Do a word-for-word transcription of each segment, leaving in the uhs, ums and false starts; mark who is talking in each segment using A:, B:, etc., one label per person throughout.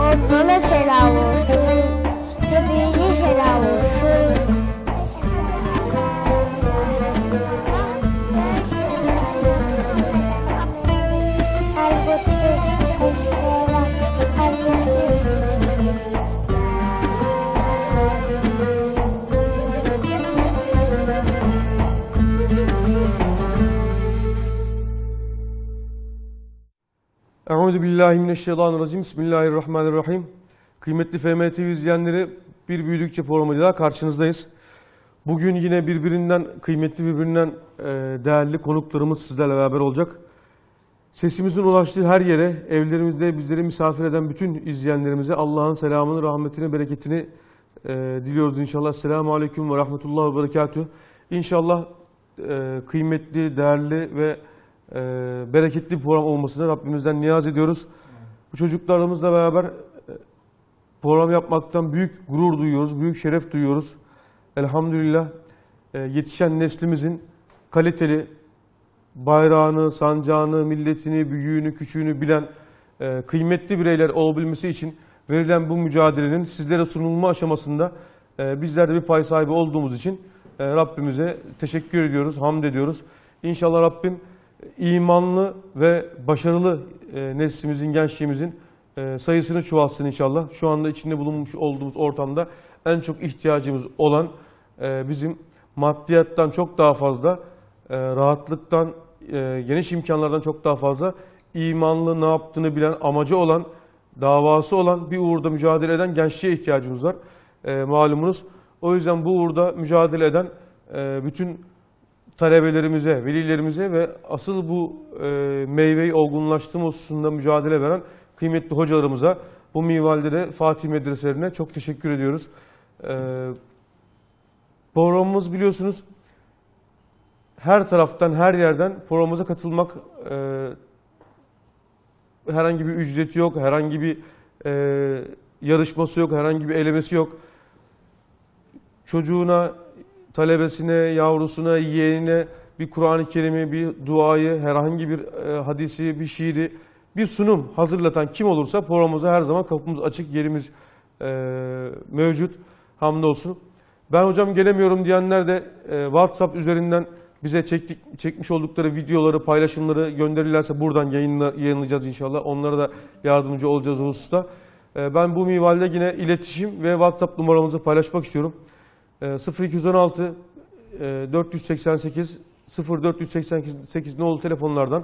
A: Ona selam olsun. Hepinize selam olsun.
B: Euzubillahimineşşeytanirracim. Bismillahirrahmanirrahim. Kıymetli F M T V izleyenleri, Bir Büyüdükçe programıyla karşınızdayız. Bugün yine birbirinden kıymetli, birbirinden değerli konuklarımız sizlerle beraber olacak. Sesimizin ulaştığı her yere, evlerimizde bizleri misafir eden bütün izleyenlerimize Allah'ın selamını, rahmetini, bereketini e, diliyoruz inşallah. Selamun Aleyküm ve Rahmetullah ve Berekatuhu. İnşallah e, kıymetli, değerli ve e, bereketli bir program olmasını Rabbimizden niyaz ediyoruz. Bu çocuklarımızla beraber e, program yapmaktan büyük gurur duyuyoruz, büyük şeref duyuyoruz. Elhamdülillah e, yetişen neslimizin kaliteli, bayrağını, sancağını, milletini, büyüğünü, küçüğünü bilen e, kıymetli bireyler olabilmesi için verilen bu mücadelenin sizlere sunulma aşamasında e, bizler de bir pay sahibi olduğumuz için e, Rabbimize teşekkür ediyoruz, hamd ediyoruz. İnşallah Rabbim imanlı ve başarılı e, neslimizin, gençliğimizin e, sayısını çoğaltsın inşallah. Şu anda içinde bulunmuş olduğumuz ortamda en çok ihtiyacımız olan e, bizim maddiyattan çok daha fazla, e, rahatlıktan, e, geniş imkanlardan çok daha fazla imanlı, ne yaptığını bilen, amacı olan, davası olan, bir uğurda mücadele eden gençliğe ihtiyacımız var. E, malumunuz. O yüzden bu uğurda mücadele eden e, bütün talebelerimize, velilerimize ve asıl bu e, meyveyi olgunlaştırma hususunda mücadele veren kıymetli hocalarımıza, bu minvalde de Fatih medreselerine çok teşekkür ediyoruz. E, programımız biliyorsunuz her taraftan, her yerden programımıza katılmak, e, herhangi bir ücreti yok, herhangi bir e, yarışması yok, herhangi bir elemesi yok. Çocuğuna, talebesine, yavrusuna, yeğenine bir Kur'an-ı Kerim'i, bir duayı, herhangi bir e, hadisi, bir şiiri, bir sunum hazırlatan kim olursa programımıza her zaman kapımız açık, yerimiz e, mevcut. Hamdolsun. Ben hocam gelemiyorum diyenler de e, WhatsApp üzerinden bize çektik, çekmiş oldukları videoları, paylaşımları gönderirlerse buradan yayınla, yayınlayacağız inşallah. Onlara da yardımcı olacağız o hususta. E, ben bu minvalde yine iletişim ve WhatsApp numaramızı paylaşmak istiyorum. sıfır iki on altı dört yüz seksen sekiz sıfır dört yüz seksen sekiz nolu telefonlardan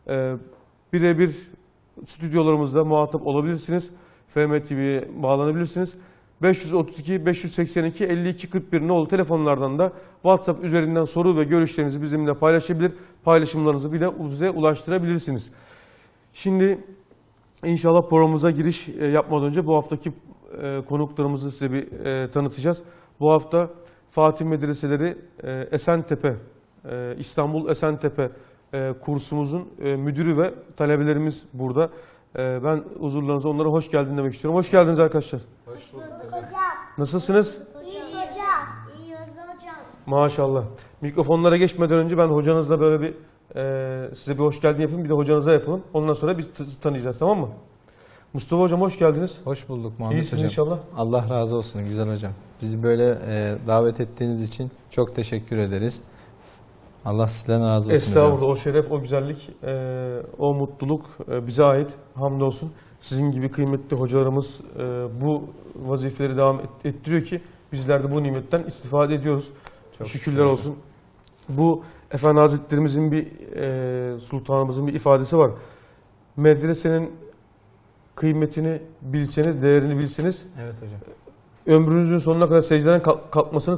B: birebir stüdyolarımızda muhatap olabilirsiniz. F M T V'ye bağlanabilirsiniz. beş yüz otuz iki beş yüz seksen iki elli iki kırk bir nolu telefonlardan da WhatsApp üzerinden soru ve görüşlerinizi bizimle paylaşabilir. Paylaşımlarınızı bile bize ulaştırabilirsiniz. Şimdi inşallah programımıza giriş yapmadan önce bu haftaki konuklarımızı size bir tanıtacağız. Bu hafta Fatih Medreseleri Esentepe, İstanbul Esentepe kursumuzun müdürü ve talebelerimiz burada. Ben huzurlarınıza onlara hoş geldin demek istiyorum. Hoş geldiniz arkadaşlar.
C: Hoş bulduk
A: hocam.
B: Nasılsınız?
A: İyi hocam. İyi hocam.
B: Maşallah. Mikrofonlara geçmeden önce ben hocanızla böyle bir e, size bir hoş geldin yapayım, bir de hocanıza yapalım. Ondan sonra biz tanıyacağız, tamam mı? Mustafa hocam hoş geldiniz.
C: Hoş bulduk Muhammed
B: İyisiniz
C: hocam.
B: inşallah.
C: Allah razı olsun güzel hocam. Bizi böyle e, davet ettiğiniz için çok teşekkür ederiz. Allah sizden razı olsun.
B: Estağfurullah.
C: Hocam.
B: O şeref, o güzellik, e, o mutluluk e, bize ait. Hamdolsun. Sizin gibi kıymetli hocalarımız e, bu vazifeleri devam ettiriyor ki bizler de bu nimetten istifade ediyoruz.
C: Çok
B: Şükürler
C: şükür.
B: olsun. Bu Efendi Hazretlerimizin bir e, sultanımızın bir ifadesi var. Medresenin kıymetini bilseniz, değerini bilseniz,
C: Evet hocam.
B: ömrünüzün sonuna kadar secdeden kalkmasının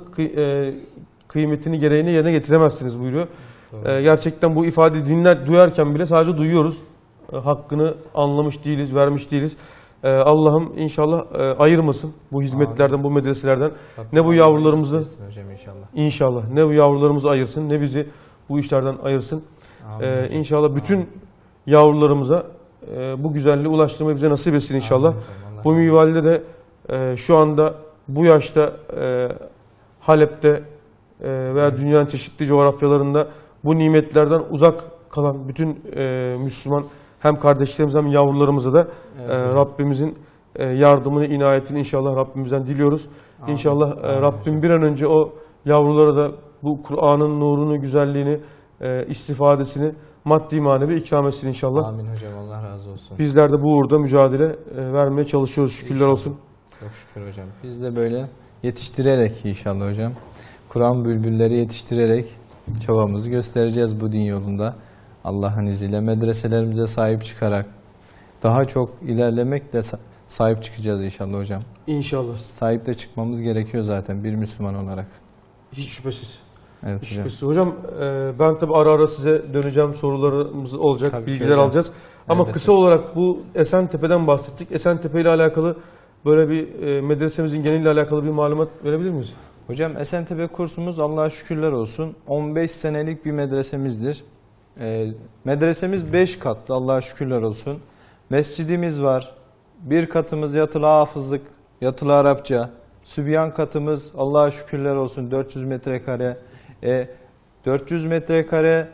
B: kıymetini, gereğini yerine getiremezsiniz buyuruyor. Ee, gerçekten bu ifade dinler, duyarken bile sadece duyuyoruz. Ee, hakkını anlamış değiliz, vermiş değiliz. Ee, Allah'ım inşallah e, ayırmasın bu hizmetlerden, bu medreselerden.
C: Rabbim
B: ne bu yavrularımızı,
C: hocam inşallah.
B: inşallah, ne bu yavrularımızı ayırsın, ne bizi bu işlerden ayırsın. Ee, inşallah bütün yavrularımıza e, bu güzelliği ulaştırmayı bize nasip etsin inşallah.
C: Amin.
B: Bu minvalde de e, şu anda bu yaşta e, Halep'te e, veya evet. dünyanın çeşitli coğrafyalarında bu nimetlerden uzak kalan bütün e, Müslüman hem kardeşlerimiz hem yavrularımıza da evet. e, Rabbimizin e, yardımını, inayetini inşallah Rabbimizden diliyoruz.
C: Amin.
B: İnşallah e,
C: Amin
B: Rabbim
C: hocam.
B: bir an önce o yavrulara da bu Kur'an'ın nurunu, güzelliğini, e, istifadesini maddi manevi ikram etsin inşallah.
C: Amin hocam, Allah razı olsun.
B: Bizler de bu uğurda mücadele e, vermeye çalışıyoruz. Şükürler
C: İnşallah.
B: olsun.
C: Çok şükür hocam. Biz de böyle yetiştirerek inşallah hocam, Kur'an bülbülleri yetiştirerek çabamızı göstereceğiz bu din yolunda. Allah'ın izniyle medreselerimize sahip çıkarak daha çok ilerlemekle sahip çıkacağız inşallah hocam.
B: İnşallah.
C: Sahip de çıkmamız gerekiyor zaten bir Müslüman olarak.
B: Hiç şüphesiz.
C: Evet
B: Hiç
C: hocam.
B: şüphesiz. Hocam e, ben tabi ara ara size döneceğim. Sorularımız olacak,
C: Tabii ki
B: bilgiler
C: hocam.
B: alacağız. Ama
C: Elbette.
B: kısa olarak bu Esentepe'den bahsettik. Esentepe ile alakalı böyle bir e, medresemizin geneliyle alakalı bir malumat verebilir miyiz?
C: Hocam Esentepe kursumuz Allah'a şükürler olsun on beş senelik bir medresemizdir. Ee, medresemiz beş katlı, Allah'a şükürler olsun. Mescidimiz var. Bir katımız yatılı hafızlık, yatılı Arapça. Sübyan katımız Allah'a şükürler olsun dört yüz metrekare. E, dört yüz metrekare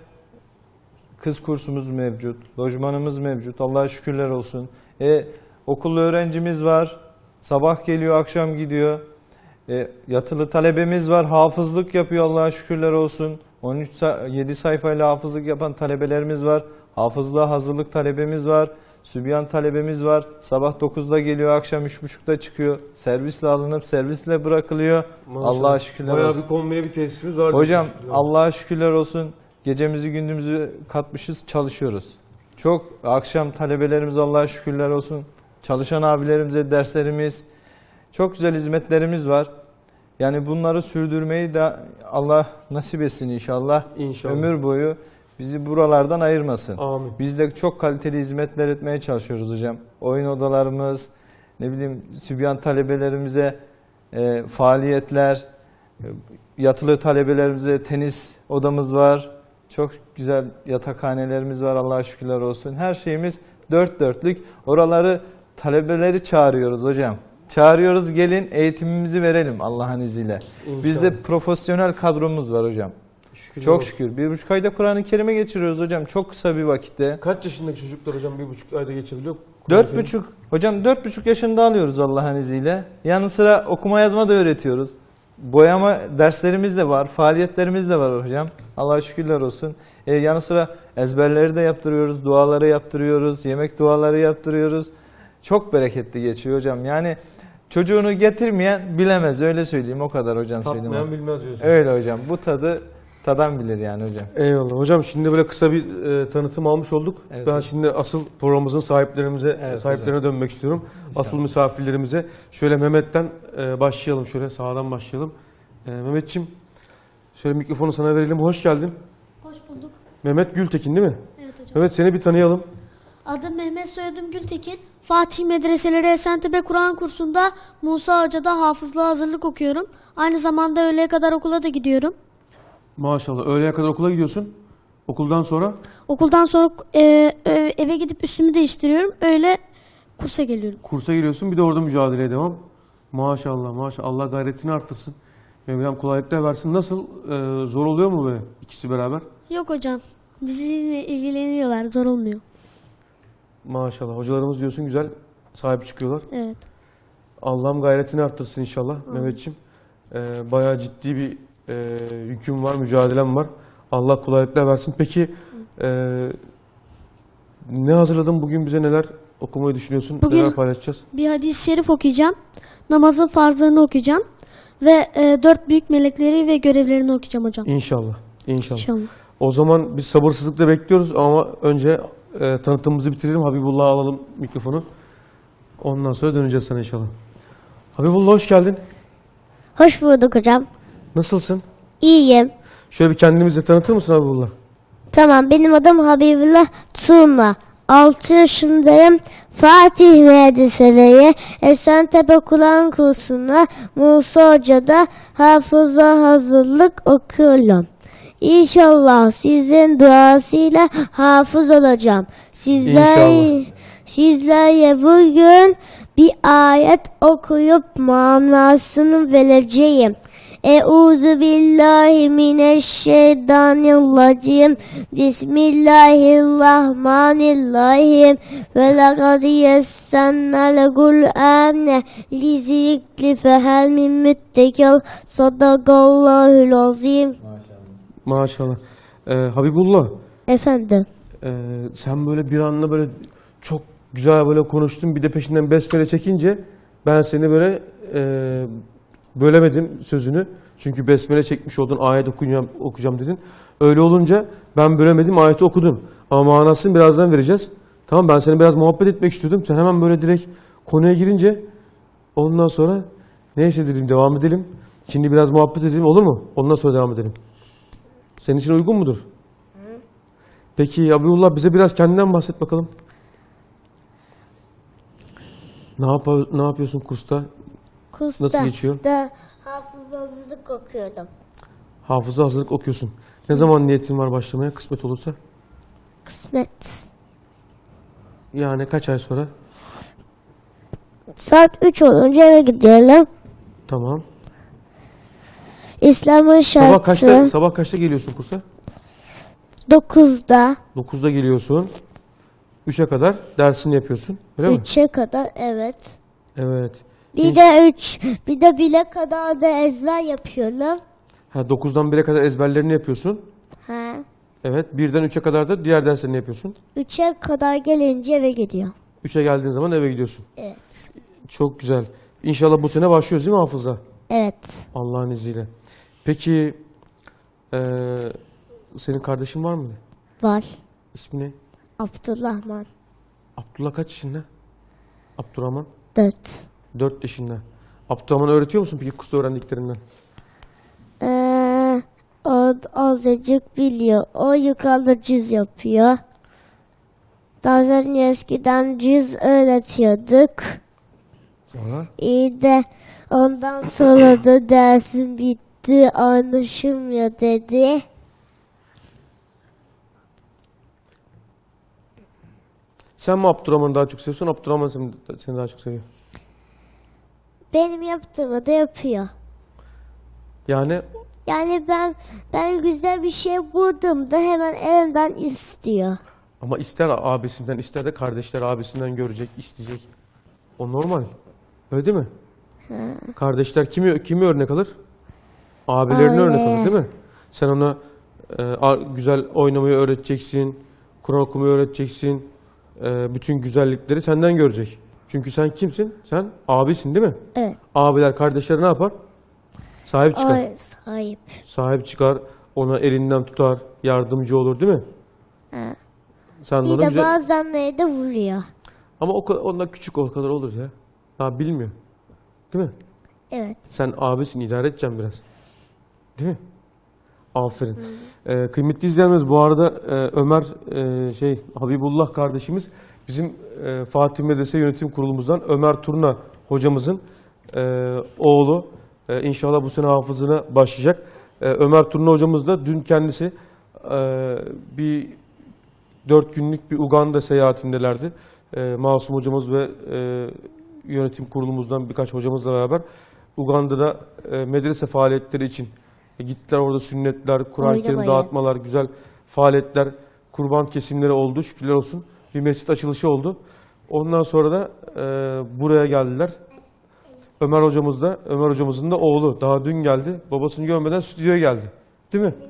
C: kız kursumuz mevcut. Lojmanımız mevcut. Allah'a şükürler olsun. E, okullu öğrencimiz var. Sabah geliyor, akşam gidiyor. E, yatılı talebemiz var. Hafızlık yapıyor, Allah'a şükürler olsun. on üç yedi sayfayla hafızlık yapan talebelerimiz var. Hafızlığa hazırlık talebemiz var. Sübyan talebemiz var. Sabah dokuzda geliyor, akşam üç buçukta çıkıyor. Servisle alınıp servisle bırakılıyor. Allah'a şükürler
B: Bayağı
C: olsun.
B: bir kombine bir tesisimiz var.
C: Hocam
B: diyorsunuz.
C: Allah'a şükürler olsun. Gecemizi gündüzümüzü katmışız, çalışıyoruz. Çok akşam talebelerimiz Allah'a şükürler olsun. Çalışan abilerimize derslerimiz, çok güzel hizmetlerimiz var. Yani bunları sürdürmeyi de Allah nasip etsin inşallah.
B: İnşallah.
C: Ömür boyu bizi buralardan ayırmasın.
B: Amin.
C: Biz de çok kaliteli hizmetler etmeye çalışıyoruz hocam. Oyun odalarımız, ne bileyim sübyan talebelerimize e, faaliyetler, e, yatılı talebelerimize tenis odamız var. Çok güzel yatakhanelerimiz var, Allah'a şükürler olsun. Her şeyimiz dört dörtlük. Oraları talebeleri çağırıyoruz hocam. Çağırıyoruz, gelin eğitimimizi verelim Allah'ın izniyle.
B: İnşallah.
C: Bizde profesyonel kadromuz var hocam.
B: Şükürler
C: Çok
B: olsun.
C: şükür. Bir buçuk ayda Kur'an-ı Kerim'e geçiriyoruz hocam. Çok kısa bir vakitte.
B: Kaç yaşındaki çocuklar hocam bir buçuk ayda geçebiliyor?
C: Dört buçuk. Hocam dört buçuk yaşında alıyoruz Allah'ın izniyle. Yanı sıra okuma yazma da öğretiyoruz. Boyama derslerimiz de var. Faaliyetlerimiz de var hocam. Allah'a şükürler olsun. Ee, yanı sıra ezberleri de yaptırıyoruz. Duaları yaptırıyoruz. Yemek duaları yaptırıyoruz. Çok bereketli geçiyor hocam. Yani çocuğunu getirmeyen bilemez. Öyle söyleyeyim. O kadar hocam söyleyeyim.
B: Tatmayan bilmez diyorsun.
C: Öyle hocam. Bu tadı tadan bilir yani hocam.
B: Eyvallah. Hocam şimdi böyle kısa bir e, tanıtım almış olduk.
C: Evet
B: ben
C: hocam.
B: şimdi asıl programımızın sahiplerimize,
C: Evet
B: sahiplerine
C: hocam.
B: dönmek istiyorum. Asıl misafirlerimize. Şöyle Mehmet'ten e, başlayalım. Şöyle sağdan başlayalım. E, Mehmetçim, şöyle mikrofonu sana verelim. Hoş geldin.
A: Hoş bulduk.
B: Mehmet Gültekin değil mi?
A: Evet hocam.
B: Mehmet seni bir tanıyalım.
A: Adım Mehmet, soyadım Gültekin. Fatih Medreseleri Esentepe Kur'an kursunda Musa Hoca'da hafızlığa hazırlık okuyorum. Aynı zamanda öğleye kadar okula da gidiyorum.
B: Maşallah. Öğleye kadar okula gidiyorsun. Okuldan sonra
A: Okuldan sonra e, e, eve gidip üstümü değiştiriyorum. Öyle kursa geliyorum.
B: kursa giriyorsun. Bir de orada mücadeleye devam. Maşallah maşallah. Allah gayretini arttırsın. Mevlam kolaylıklar versin. Nasıl? e, zor oluyor mu böyle ikisi beraber?
A: Yok hocam. Bizimle ilgileniyorlar. Zor olmuyor.
B: Maşallah. Hocalarımız diyorsun güzel sahip çıkıyorlar.
A: Evet.
B: Allah'ım gayretini arttırsın inşallah Mehmetçiğim. Ee, bayağı ciddi bir e, yüküm var, mücadelem var. Allah kolaylıklar versin. Peki e, ne hazırladın bugün bize, neler okumayı düşünüyorsun?
A: Bugün-
B: Neler paylaşacağız?
A: Bir hadis-i şerif okuyacağım. Namazın farzlarını okuyacağım. Ve e, dört büyük melekleri ve görevlerini okuyacağım hocam.
B: İnşallah. İnşallah.
A: İnşallah.
B: O zaman biz sabırsızlıkla bekliyoruz ama önce e, tanıtımımızı bitirelim. Habibullah'a alalım mikrofonu. Ondan sonra döneceğiz sana inşallah. Habibullah hoş geldin.
D: Hoş bulduk hocam.
B: Nasılsın?
D: İyiyim.
B: Şöyle bir kendimizi tanıtır mısın Habibullah?
D: Tamam, benim adım Habibullah Tuğma. altı yaşındayım. Fatih Medreseleri Esentepe Kur'an kursuna Musa Hoca'da hafıza hazırlık okuyorum. İnşallah sizin duasıyla hafız olacağım. Sizler,
B: İnşallah.
D: sizlere bugün bir ayet okuyup manasını vereceğim. Euzu billahi mineşşeytanirracim. Bismillahirrahmanirrahim. Ve laqad yessennel Kur'ane lizikri fehel min müttekil. Sadakallahul azim.
B: Maşallah. Ee, Habibullah,
D: Efendim.
B: e, sen böyle bir anda böyle çok güzel böyle konuştun. Bir de peşinden besmele çekince ben seni böyle e, bölemedim sözünü. Çünkü besmele çekmiş oldun, ayet okuyacağım, okuyacağım dedin. Öyle olunca ben bölemedim, ayeti okudum. Ama manasını birazdan vereceğiz. Tamam, ben seni biraz muhabbet etmek istiyordum. Sen hemen böyle direkt konuya girince ondan sonra neyse dedim, devam edelim. Şimdi biraz muhabbet edelim, olur mu? Ondan sonra devam edelim. Senin için uygun mudur? Hı. Peki Abdullah, bize biraz kendinden bahset bakalım. Ne, yap ne yapıyorsun kursta?
D: Kursta
B: Nasıl geçiyor?
D: da hafızasızlık okuyorum.
B: Hafıza hazırlık okuyorsun. Ne zaman niyetin var başlamaya, kısmet olursa?
D: Kısmet.
B: Yani kaç ay sonra?
D: Saat üç olunca eve gidelim.
B: Tamam.
D: İslam'ın şartı
B: Sabah kaçta, sabah kaçta geliyorsun kursa?
D: dokuzda.
B: dokuzda geliyorsun. üçe kadar dersini yapıyorsun. Öyle mi?
D: üçe kadar evet.
B: Evet.
D: Bir
B: İnş-
D: de üç, bir de bire kadar da ezber yapıyorum.
B: Ha, dokuzdan bire kadar ezberlerini yapıyorsun.
D: Ha.
B: Evet. birden üçe kadar da diğer derslerini yapıyorsun.
D: üçe kadar gelince eve gidiyor.
B: üçe geldiğin zaman eve gidiyorsun.
D: Evet.
B: Çok güzel. İnşallah bu sene başlıyoruz değil mi hafıza?
D: Evet.
B: Allah'ın izniyle. Peki eee, senin kardeşin var mı?
D: Var.
B: İsmi ne?
D: Abdurrahman.
B: Abdullah kaç yaşında? Abdurrahman?
D: Dört.
B: dört yaşında. Abdurrahman öğretiyor musun peki kursta öğrendiklerinden?
D: Ee, o azıcık biliyor. O yukarıda cüz yapıyor. Daha önce eskiden cüz öğretiyorduk.
B: Sonra?
D: İyi de ondan sonra da dersim bitti, anlaşılmıyor dedi.
B: Sen mi Abdurrahman'ı daha çok seviyorsun? Abdurrahman seni, seni daha çok seviyor.
D: Benim yaptığımı da yapıyor.
B: Yani
D: Yani ben ben güzel bir şey buldum da hemen elimden istiyor.
B: ama ister abisinden ister de kardeşler abisinden görecek, isteyecek. O normal. Öyle değil mi? Kardeşler kimi kimi örnek alır? Abilerini
D: Öyle.
B: örnek alır değil mi? Sen ona e, a- güzel oynamayı öğreteceksin, Kur'an okumayı öğreteceksin. E, bütün güzellikleri senden görecek. Çünkü sen kimsin? Sen abisin değil mi?
D: Evet.
B: Abiler kardeşlere ne yapar? Sahip çıkar.
D: Ay, sahip.
B: Sahip çıkar, ona elinden tutar, yardımcı olur değil mi?
D: Ha.
B: Sen de
D: İyi
B: ona
D: de
B: güzel...
D: bazenleri de vuruyor.
B: Ama o kadar, ondan küçük o kadar olur ya. Daha bilmiyor. Değil mi?
D: Evet.
B: Sen abisin, idare edeceksin biraz. Değil mi? Aferin. Ee, kıymetli izleyenlerimiz, bu arada e, Ömer e, şey Habibullah kardeşimiz bizim e, Fatih Medrese Yönetim Kurulumuzdan Ömer Turna hocamızın e, oğlu. E, inşallah bu sene hafızına başlayacak. E, Ömer Turna hocamız da dün kendisi e, bir dört günlük bir Uganda seyahatindelerdi. E, Masum hocamız ve e, yönetim kurulumuzdan birkaç hocamızla beraber Uganda'da e, medrese faaliyetleri için e, gittiler. Orada sünnetler, Kur'an-ı Kerim
D: Oynamaya.
B: dağıtmalar, güzel faaliyetler, kurban kesimleri oldu. Şükürler olsun. Bir mescit açılışı oldu. Ondan sonra da e, buraya geldiler. Ömer hocamız da, Ömer hocamızın da oğlu. Daha dün geldi. Babasını görmeden stüdyoya geldi. Değil mi?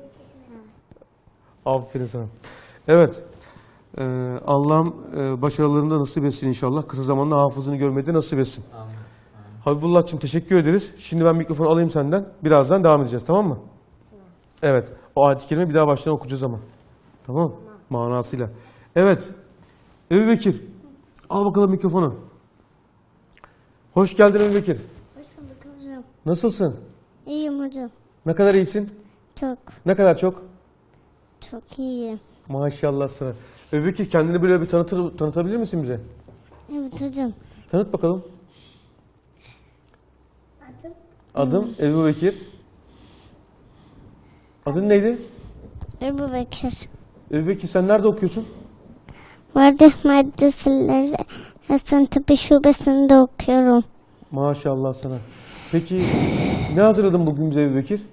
B: Aferin sana. Evet. Ee, Allah'ım e, başarılarını da nasip etsin inşallah. Kısa zamanda hafızını görmeyi de nasip etsin. Amin. Habibullah'cığım teşekkür ederiz. Şimdi ben mikrofonu alayım senden. Birazdan devam edeceğiz, tamam mı? Evet. O ayet-i kerime bir daha baştan okuyacağız ama. Tamam. Manasıyla. Evet. Ebu Bekir. Al bakalım mikrofonu. Hoş geldin Ebu Bekir.
A: Hoş bulduk hocam.
B: Nasılsın?
A: İyiyim hocam.
B: Ne kadar iyisin?
A: Çok,
B: Ne kadar çok?
A: çok iyiyim.
B: Maşallah sana. Ebu Bekir, kendini böyle bir tanıtır, tanıtabilir misin bize?
A: Evet hocam.
B: Tanıt bakalım. Adım Ebu Bekir. Adın neydi?
A: Ebu Bekir.
B: Ebu Bekir, sen nerede okuyorsun?
A: Vardih Medreseleri Esentepe Şubesi'nde okuyorum.
B: Maşallah sana. Peki ne hazırladın bugün bize Ebu Bekir?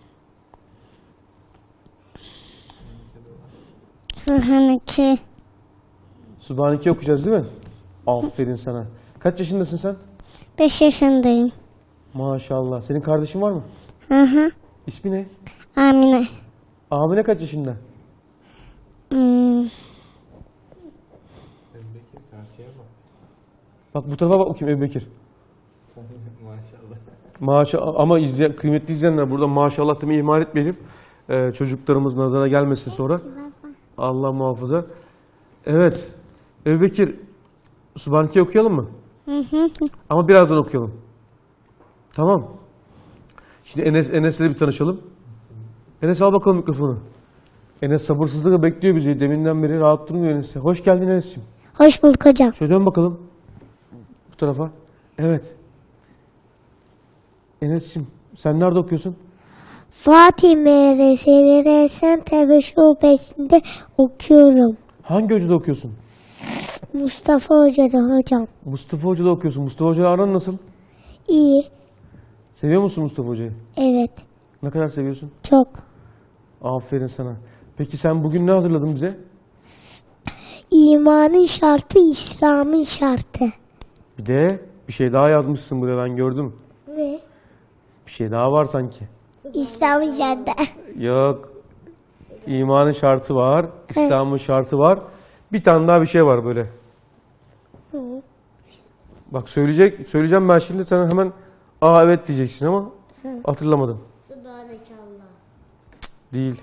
D: Subhaneke.
B: Subhaneke okuyacağız değil mi? Aferin sana. Kaç yaşındasın sen?
D: Beş yaşındayım.
B: Maşallah. Senin kardeşin var mı?
D: Hı hı.
B: İsmi ne?
D: Amine.
B: Amine kaç yaşında?
D: Hmm.
B: Bak bu tarafa bak bakayım Ebu Bekir.
C: Maşallah.
B: Maşallah ama izleyen, kıymetli izleyenler burada maşallah demeyi ihmal etmeyelim. Ee, çocuklarımız nazara gelmesin sonra. Allah muhafaza. Evet. Ebu Bekir, Subhaneke okuyalım mı? Ama birazdan okuyalım. Tamam. Şimdi Enes, Enes'le bir tanışalım. Enes al bakalım mikrofonu. Enes sabırsızlıkla bekliyor bizi. Deminden beri rahat durmuyor Enes'e. Hoş geldin Enes'ciğim.
D: Hoş bulduk hocam.
B: Şöyle dön bakalım. Bu tarafa. Evet. Enes'ciğim sen nerede okuyorsun?
D: Fatih Medreseleri Esentepe Şubesi'nde okuyorum.
B: Hangi hocada okuyorsun?
D: Mustafa Hoca'da hocam.
B: Mustafa Hoca'da okuyorsun. Mustafa Hoca'yla aran nasıl?
D: İyi.
B: Seviyor musun Mustafa Hoca'yı?
D: Evet.
B: Ne kadar seviyorsun?
D: Çok.
B: Aferin sana. Peki sen bugün ne hazırladın bize?
D: İmanın şartı İslam'ın şartı.
B: Bir de bir şey daha yazmışsın buraya ben gördüm.
D: Ne?
B: Bir şey daha var sanki.
D: İslam'ın şartı.
B: Yok. İmanın şartı var. İslam'ın şartı var. Bir tane daha bir şey var böyle. Bak söyleyecek, söyleyeceğim ben şimdi sen hemen aa evet diyeceksin ama hatırlamadın. Değil.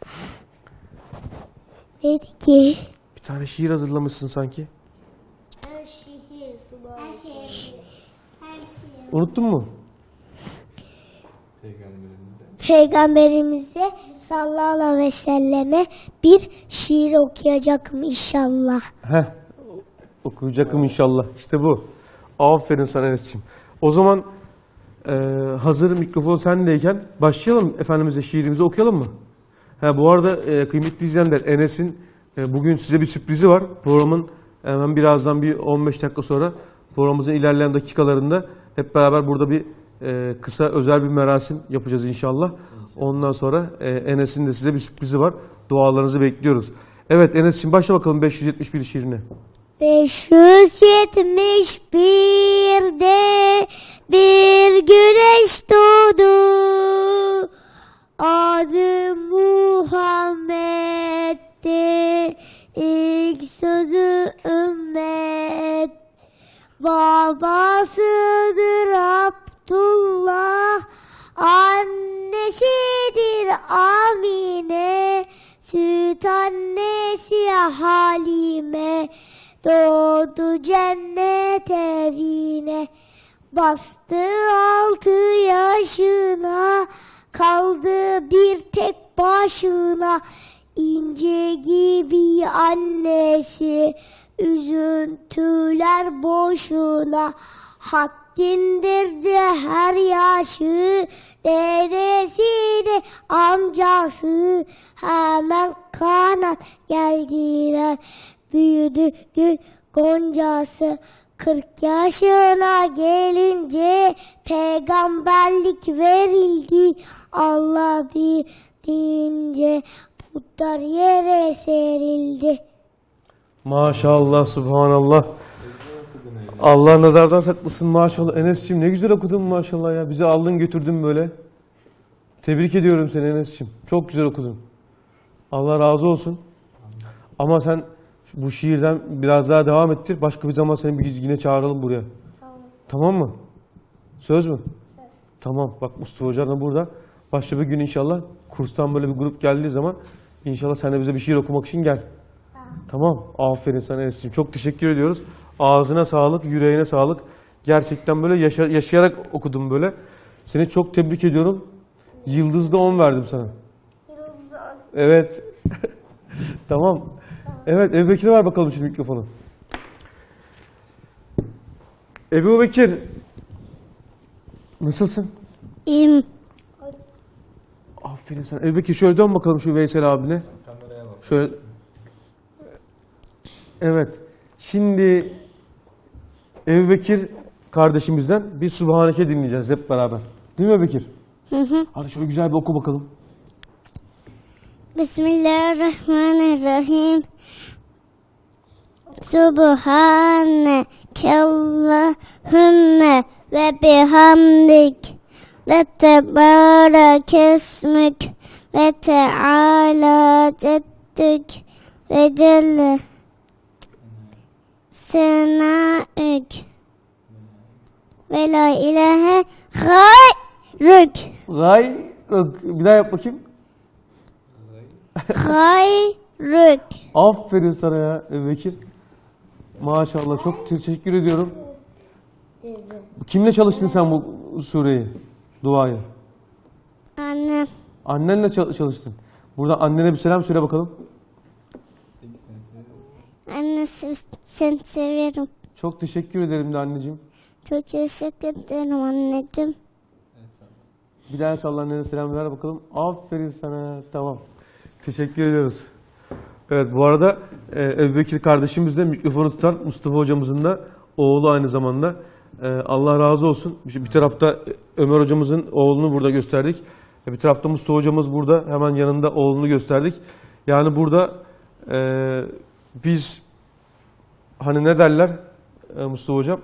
D: Neydi ki?
B: Bir tane şiir hazırlamışsın sanki. Unuttun mu?
D: Peygamberimize sallallahu aleyhi ve selleme bir şiir okuyacakım inşallah.
B: Heh. Okuyacakım inşallah. İşte bu. Aferin sana Enes'ciğim. O zaman e, hazır mikrofon sendeyken başlayalım Efendimiz'e şiirimizi okuyalım mı? Ha, bu arada e, kıymetli izleyenler Enes'in e, bugün size bir sürprizi var. Programın hemen birazdan bir on beş dakika sonra programımızın ilerleyen dakikalarında hep beraber burada bir e, kısa özel bir merasim yapacağız inşallah. Ondan sonra e, Enes'in de size bir sürprizi var. Dualarınızı bekliyoruz. Evet Enes'ciğim başla bakalım beş yüz yetmiş bir şiirine.
D: beş yüz yetmiş birde bir güneş doğdu. Adı Muhammed'di. İlk sözü ümmet. Babasıdır Abdullah. Annesidir Amine. Süt annesi Halime. Doğdu cennet evine. Bastı altı yaşına. Kaldı bir tek başına. İnce gibi annesi. Üzüntüler boşuna. Haddindirdi her yaşı. Dedesi de amcası. Hemen kanat geldiler. Büyüdü gül goncası. Kırk yaşına gelince peygamberlik verildi. Allah bir deyince putlar yere serildi.
B: Maşallah, subhanallah. Allah nazardan saklasın maşallah. Enes'ciğim ne güzel okudun maşallah ya. Bizi aldın götürdün böyle. Tebrik ediyorum seni Enes'ciğim. Çok güzel okudun. Allah razı olsun. Ama sen bu şiirden biraz daha devam ettir. Başka bir zaman seni bir yine çağıralım buraya. Tamam. Tamam mı? Söz mü? Söz. Tamam. Bak Mustafa Hoca da burada. Başka bir gün inşallah kurstan böyle bir grup geldiği zaman inşallah sen de bize bir şiir okumak için gel. Tamam. Aferin sana Enes'ciğim. Çok teşekkür ediyoruz. Ağzına sağlık, yüreğine sağlık. Gerçekten böyle yaşa yaşayarak okudum böyle. Seni çok tebrik ediyorum. Yıldız'da on verdim sana. Yıldız'da. Evet. Tamam. Evet, Ebu Bekir'e ver bakalım şimdi mikrofonu. Ebu Bekir. Nasılsın?
D: İyiyim.
B: Aferin sana. Ebu Bekir şöyle dön bakalım şu Veysel abine. Kameraya bak. Şöyle. Evet. Şimdi Ebu Bekir kardeşimizden bir Subhaneke dinleyeceğiz hep beraber. Değil mi Bekir?
D: Hı hı.
B: Hadi şöyle güzel bir oku bakalım.
D: Bismillahirrahmanirrahim. Subhaneke Allahümme ve bihamdik ve tebarekesmük ve teala ceddük ve celle senaük ve la ilahe gayrük.
B: Gay, bir daha yap bakayım.
D: Gayrük.
B: Aferin sana ya Bekir. Maşallah çok teşekkür ediyorum. Kimle çalıştın sen bu sureyi, duayı?
D: Annem.
B: Annenle çal- çalıştın. Buradan annene bir selam söyle bakalım.
D: Anne seni seviyorum.
B: Çok teşekkür ederim de anneciğim.
D: Çok teşekkür ederim anneciğim.
B: Bir daha salla annene selam ver bakalım. Aferin sana. Tamam. Teşekkür ediyoruz. Evet bu arada e, Ebubekir kardeşimiz de mikrofonu tutan Mustafa hocamızın da oğlu aynı zamanda. E, Allah razı olsun. Bir tarafta Ömer hocamızın oğlunu burada gösterdik. E, bir tarafta Mustafa hocamız burada. Hemen yanında oğlunu gösterdik. Yani burada e, biz hani ne derler e, Mustafa hocam?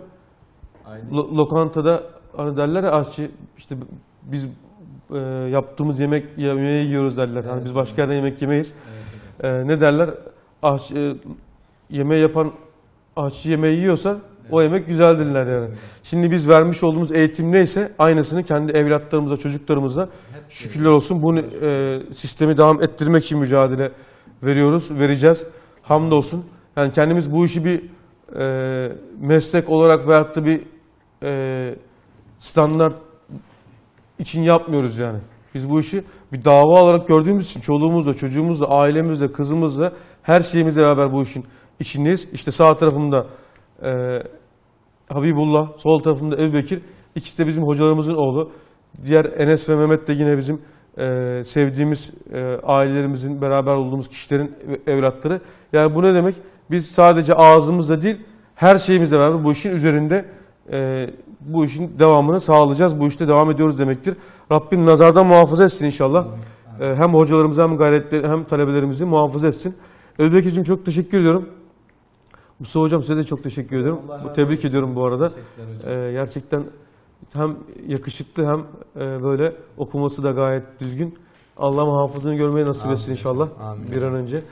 B: Lo- lokantada hani derler ya aşçı işte biz e, yaptığımız yemek yemeği yiyoruz derler. Hani biz başka yerden yemek yemeyiz. E, ne derler? Aşçı, e, yemeği yapan aşçı yemeği yiyorsa o yemek güzeldirler yani. Şimdi biz vermiş olduğumuz eğitim neyse aynısını kendi evlatlarımıza, çocuklarımıza şükürler olsun bunu e, sistemi devam ettirmek için mücadele veriyoruz, vereceğiz. Hamdolsun. Yani kendimiz bu işi bir e, meslek olarak veyahut da bir e, standart için yapmıyoruz yani. Biz bu işi bir dava olarak gördüğümüz için çoluğumuzla, çocuğumuzla, ailemizle, kızımızla her şeyimizle beraber bu işin içindeyiz. İşte sağ tarafımda e, Habibullah, sol tarafımda Ebubekir. İkisi de bizim hocalarımızın oğlu. Diğer Enes ve Mehmet de yine bizim e, sevdiğimiz e, ailelerimizin beraber olduğumuz kişilerin evlatları. Yani bu ne demek? Biz sadece ağzımızla değil her şeyimizle beraber bu işin üzerinde e, bu işin devamını sağlayacağız. Bu işte devam ediyoruz demektir. Rabbim nazardan muhafaza etsin inşallah. E, hem hocalarımızı hem gayretleri hem talebelerimizi muhafaza etsin. Ebubekir'cim çok teşekkür ediyorum. Mustafa hocam size de çok teşekkür ediyorum. Bu tebrik ediyorum bu arada. E, gerçekten hem yakışıklı hem e, böyle okuması da gayet düzgün. Allah muhafazını görmeyi nasip etsin inşallah. Amin. Bir an önce.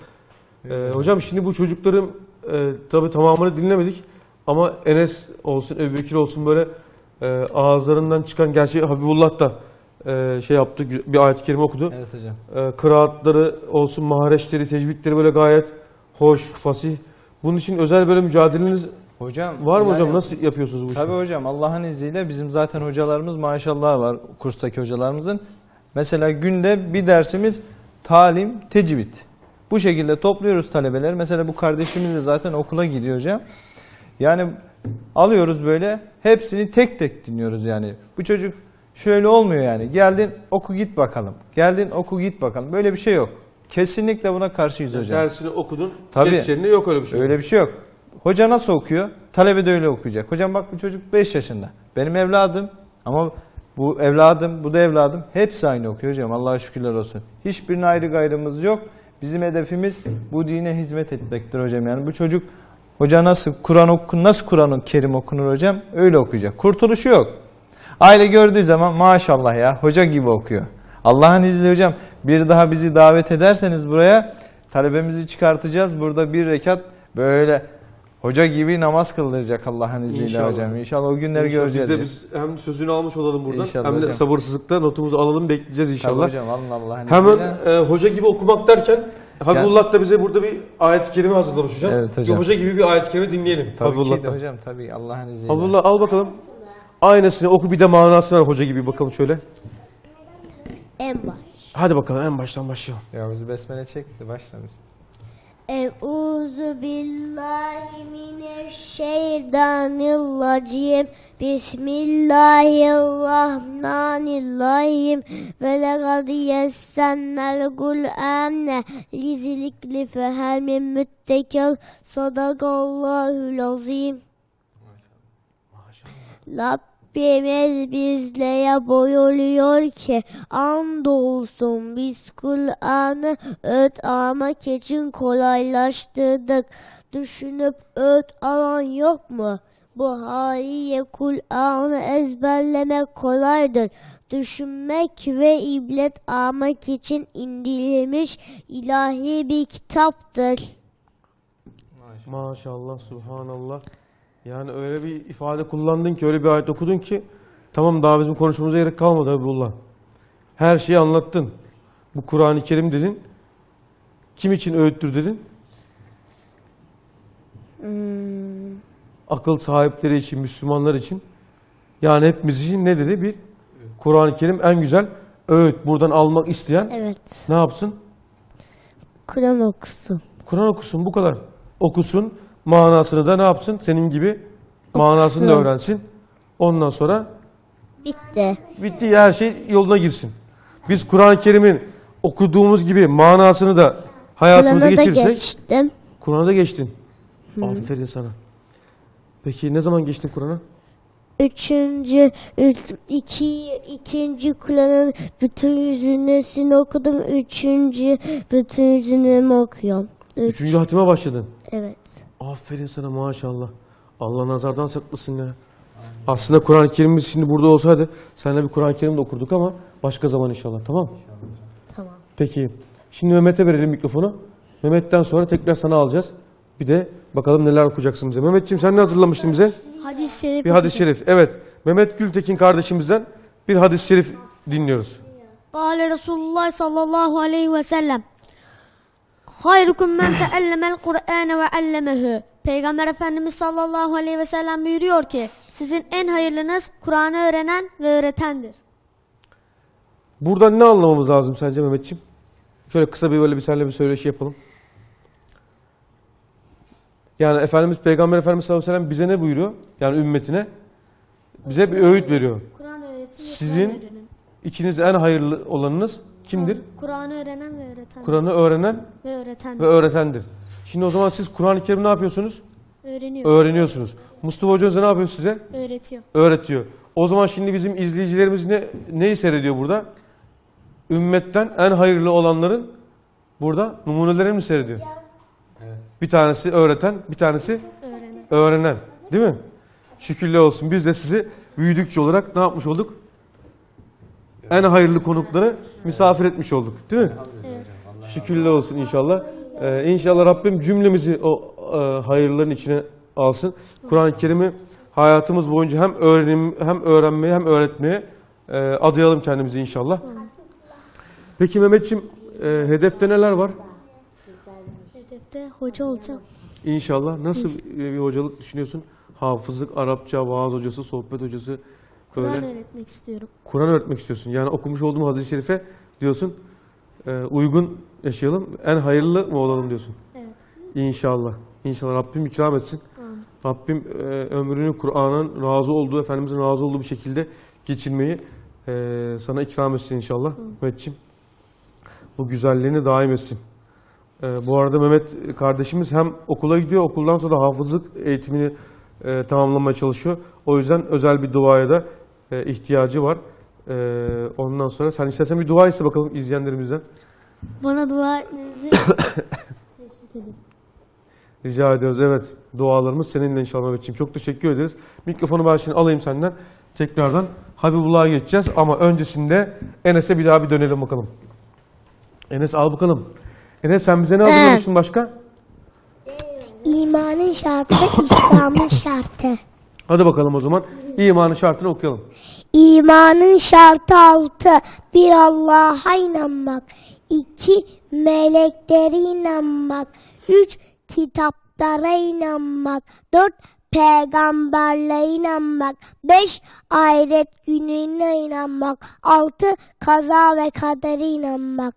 B: E, hocam şimdi bu çocukların e, tabii tamamını dinlemedik. Ama Enes olsun, Ebubekir olsun böyle e, ağızlarından çıkan, gerçi Habibullah da e, şey yaptı, bir ayet-i kerime okudu.
C: Evet hocam.
B: E, kıraatları olsun, mahareçleri, tecvidleri böyle gayet hoş, fasih. Bunun için özel böyle mücadeleniz
C: Hocam
B: var mı
C: yani,
B: hocam? Nasıl yapıyorsunuz bu işi?
C: Tabii hocam Allah'ın izniyle bizim zaten hocalarımız maşallah var kurstaki hocalarımızın. Mesela günde bir dersimiz talim, tecvid. Bu şekilde topluyoruz talebeleri. Mesela bu kardeşimiz de zaten okula gidiyor hocam. Yani alıyoruz böyle hepsini tek tek dinliyoruz yani. Bu çocuk şöyle olmuyor yani. Geldin oku git bakalım. Geldin oku git bakalım. Böyle bir şey yok. Kesinlikle buna karşıyız hocam.
B: Dersini okudun,
C: Tabii.
B: geçişlerinde yok öyle bir şey.
C: Öyle bir şey yok. Hoca nasıl okuyor? Talebe de öyle okuyacak. Hocam bak bu çocuk beş yaşında. Benim evladım ama bu evladım, bu da evladım. Hepsi aynı okuyor hocam. Allah'a şükürler olsun. Hiçbirine ayrı gayrımız yok. Bizim hedefimiz bu dine hizmet etmektir hocam. Yani bu çocuk hoca nasıl Kur'an okur, nasıl Kur'an-ı Kerim okunur hocam? Öyle okuyacak. Kurtuluşu yok. Aile gördüğü zaman maşallah ya hoca gibi okuyor. Allah'ın izniyle hocam bir daha bizi davet ederseniz buraya talebemizi çıkartacağız. Burada bir rekat böyle hoca gibi namaz kıldıracak Allah'ın izniyle
B: İnşallah.
C: hocam. İnşallah o günleri
B: İnşallah
C: göreceğiz.
B: Biz de biz hem sözünü almış olalım buradan
C: İnşallah
B: hem de
C: hocam.
B: sabırsızlıkla notumuzu alalım, bekleyeceğiz inşallah.
C: Tabii hocam alın Allah'ın
B: Hemen
C: izniyle.
B: e, hoca gibi okumak derken Habibullah da bize burada bir ayet-i kerime hazırlamış hocam.
C: Evet hocam.
B: Bir hoca gibi bir ayet-i kerime dinleyelim
C: Tabii ki de
B: Habibullah'tan.
C: hocam tabii Allah'ın izniyle.
B: Habibullah al bakalım. Aynısını oku, bir de manasını ver hoca gibi bakalım şöyle.
D: En baş.
B: Hadi bakalım en baştan başlayalım.
C: Ya bizi besmele çekti başlamış.
D: Euzu billahi mineşşeytanirracim. Bismillahirrahmanirrahim. Ve lekad yessennel Kur'ane lizikri fehel min müttekil. Sadakallahul azim. Rabbimiz bizlere buyuruyor ki andolsun biz Kur'an'ı öğüt almak için kolaylaştırdık. Düşünüp öğüt alan yok mu? Bu haliyle Kur'an'ı ezberlemek kolaydır. Düşünmek ve ibret almak için indirilmiş ilahi bir kitaptır.
B: Maşallah, subhanallah. Yani öyle bir ifade kullandın ki, öyle bir ayet okudun ki tamam, daha bizim konuşmamıza gerek kalmadı Habibullah. Her şeyi anlattın. Bu Kur'an-ı Kerim dedin. Kim için öğüttür dedin?
D: Hmm.
B: Akıl sahipleri için, Müslümanlar için. Yani hepimiz için ne dedi? Bir Kur'an-ı Kerim en güzel öğüt. Buradan almak isteyen
D: Evet.
B: ne yapsın?
D: Kur'an okusun.
B: Kur'an okusun, bu kadar. Okusun, manasını da ne yapsın? Senin gibi manasını da
D: Okusun.
B: öğrensin. Ondan sonra
D: Bitti.
B: bitti, her şey yoluna girsin. Biz Kur'an-ı Kerim'in okuduğumuz gibi manasını da hayatımıza
D: Kur'an'a da
B: geçirirsek,
D: geçtim.
B: Kur'an'a da geçtin. Aferin sana. Peki ne zaman geçtin Kur'an'a?
D: Üçüncü, üç, iki, ikinci Kur'an'ın bütün yüzünesini okudum. Üçüncü, bütün yüzünü okuyorum. Üç.
B: Üçüncü hatime başladın.
D: Evet.
B: Aferin sana, maşallah. Allah nazardan saklasın ya. Aslında Kur'an-ı Kerim'imiz şimdi burada olsaydı seninle bir Kur'an-ı Kerim de okurduk ama başka zaman inşallah, tamam mı?
D: Tamam.
B: Peki. Şimdi Mehmet'e verelim mikrofonu. Mehmet'ten sonra tekrar sana alacağız. Bir de bakalım neler okuyacaksın bize. Mehmetciğim, sen ne hazırlamıştın bize?
A: Hadis-i şerif.
B: Bir hadis-i şerif. Evet. Mehmet Gültekin kardeşimizden bir hadis-i şerif dinliyoruz.
A: Kâle Resulullah sallallahu aleyhi ve sellem. Hayrukum men teellemel Kur'ane ve allemehu. Peygamber Efendimiz sallallahu aleyhi ve sellem buyuruyor ki sizin en hayırlınız Kur'an'ı öğrenen ve öğretendir.
B: Buradan ne anlamamız lazım sence Mehmetciğim? Şöyle kısa bir böyle bir seninle bir söyleşi yapalım. Yani Efendimiz Peygamber Efendimiz sallallahu aleyhi ve sellem bize ne buyuruyor? Yani ümmetine bize bir öğüt veriyor.
A: Kur'an öğretin.
B: Sizin içinizde en hayırlı olanınız kimdir?
A: Kur'an'ı öğrenen ve öğreten.
B: Kur'an'ı öğrenen
A: ve öğretendir.
B: ve öğretendir. Şimdi o zaman siz Kur'an-ı Kerim ne yapıyorsunuz?
A: Öğreniyor.
B: Öğreniyorsunuz. Mustafa Hoca ne yapıyor size?
A: Öğretiyor.
B: Öğretiyor. O zaman şimdi bizim izleyicilerimiz ne, neyi seyrediyor burada? Ümmetten en hayırlı olanların burada numunelerini mi seyrediyor?
C: Evet.
B: Bir tanesi öğreten, bir tanesi
A: Öğrenen.
B: öğrenen. Değil mi? Şükürler olsun. Biz de sizi büyüdükçe olarak ne yapmış olduk? En hayırlı konukları misafir etmiş olduk. Değil mi?
A: Evet.
B: Şükürler olsun inşallah. Ee, inşallah Rabbim cümlemizi o e, hayırların içine alsın. Kur'an-ı Kerim'i hayatımız boyunca hem öğrenim, hem öğrenmeye hem öğretmeye e, adayalım kendimizi inşallah. Peki Mehmetciğim, e, hedefte neler var?
A: Hedefte hoca olacağım.
B: İnşallah. Nasıl bir, bir hocalık düşünüyorsun? Hafızlık, Arapça, vaaz hocası, sohbet hocası, böyle
A: Kur'an öğretmek istiyorum.
B: Kur'an öğretmek istiyorsun. Yani okumuş olduğum hadis-i şerife diyorsun, e, uygun yaşayalım, en hayırlı mı olalım diyorsun.
A: Evet.
B: İnşallah. İnşallah Rabbim ikram etsin.
A: Amin.
B: Rabbim e, ömrünü Kur'an'ın razı olduğu, Efendimizin razı olduğu bir şekilde geçirmeyi e, sana ikram etsin inşallah. Mehmetciğim, bu güzelliğini daim etsin. E, bu arada Mehmet kardeşimiz hem okula gidiyor, okuldan sonra da hafızlık eğitimini e, tamamlamaya çalışıyor. O yüzden özel bir duaya da e, ihtiyacı var. E, ondan sonra sen istersen bir dua iste bakalım izleyenlerimizden.
A: Bana dua etmenizi teşvik ederim.
B: Rica ediyoruz. Evet. Dualarımız seninle inşallah Mehmetciğim. Çok teşekkür ederiz. Mikrofonu ben şimdi alayım senden. Tekrardan Habibullah'a geçeceğiz. Ama öncesinde Enes'e bir daha bir dönelim bakalım. Enes al bakalım. Enes sen bize ne hazırlamıştın başka?
D: İmanın şartı, İslam'ın şartı.
B: Hadi bakalım o zaman. İmanın şartını okuyalım.
D: İmanın şartı altı. Bir Allah'a inanmak. İki meleklere inanmak. Üç kitaplara inanmak. Dört peygamberlere inanmak. Beş ahiret gününe inanmak. Altı kaza ve kadere inanmak.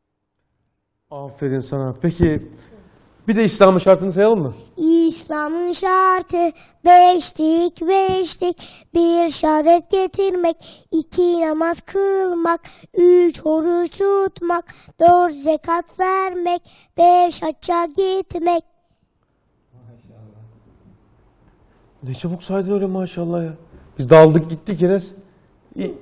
B: Aferin sana. Peki bir de İslam'ın şartını sayalım mı?
D: İslam'ın şartı beşlik beşlik. Bir şehadet getirmek, iki namaz kılmak, üç oruç tutmak, dört zekat vermek, beş hacca gitmek.
B: Ne çabuk saydın öyle maşallah ya. Biz daldık gittik Enes. İyi.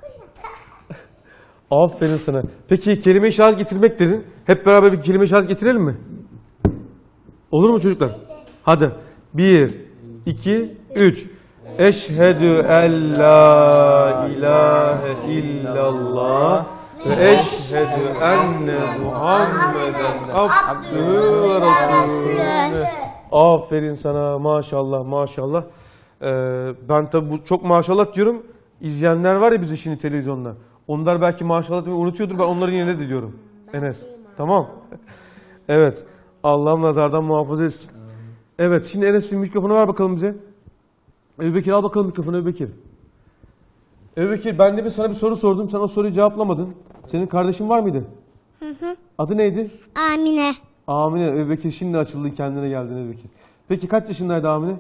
B: Aferin sana. Peki kelime-i şehadet getirmek dedin. Hep beraber bir kelime-i şehadet getirelim mi? Olur mu çocuklar? Hadi. Bir, iki, üç. Eşhedü en la ilahe illallah ve eşhedü enne Muhammeden abdühü ve resulühü. Aferin sana, maşallah maşallah. Ee, ben tabi bu çok maşallah diyorum. İzleyenler var ya bizi şimdi televizyonda. Onlar belki maşallah demeyi unutuyordur. Ben onların yerine de diyorum. Enes. Tamam. Evet. Allah'ım nazardan muhafaza etsin. Evet. Şimdi Enes'in mikrofonu ver bakalım bize. Ebu Bekir al bakalım mikrofonu Ebu Bekir. Ebu Bekir ben de bir sana bir soru sordum. Sen o soruyu cevaplamadın. Senin kardeşin var mıydı?
D: Hı hı.
B: Adı neydi?
D: Amine.
B: Amine. Ebu Bekir şimdi açıldı, kendine geldin Ebu Bekir. Peki kaç yaşındaydı Amine?